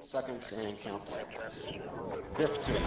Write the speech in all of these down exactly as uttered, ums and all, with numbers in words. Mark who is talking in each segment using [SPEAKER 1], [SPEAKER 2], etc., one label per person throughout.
[SPEAKER 1] Seconds and counting. Fifteen.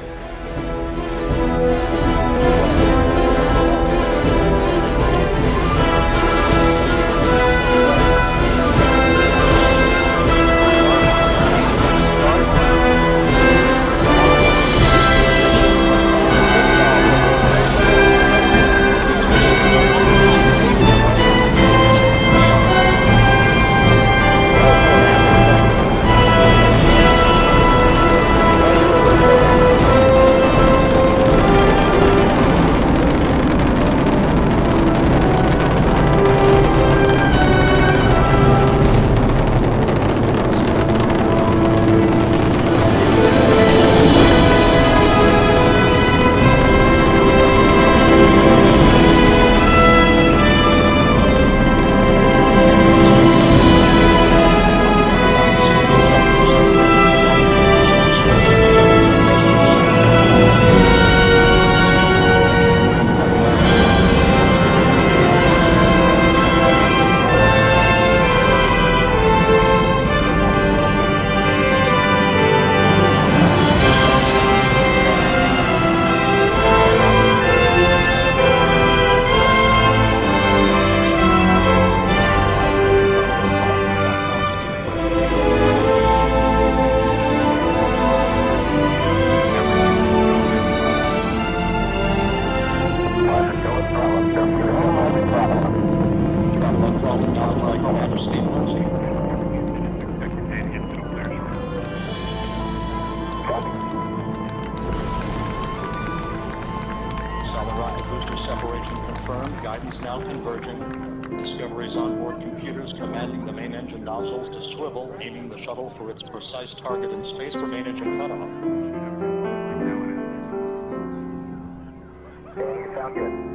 [SPEAKER 1] Solid rocket booster separation confirmed. Guidance now converging. Discoveries on board computers commanding the main engine nozzles to swivel, aiming the shuttle for its precise target in space for main engine cutoff.
[SPEAKER 2] Okay, sound good.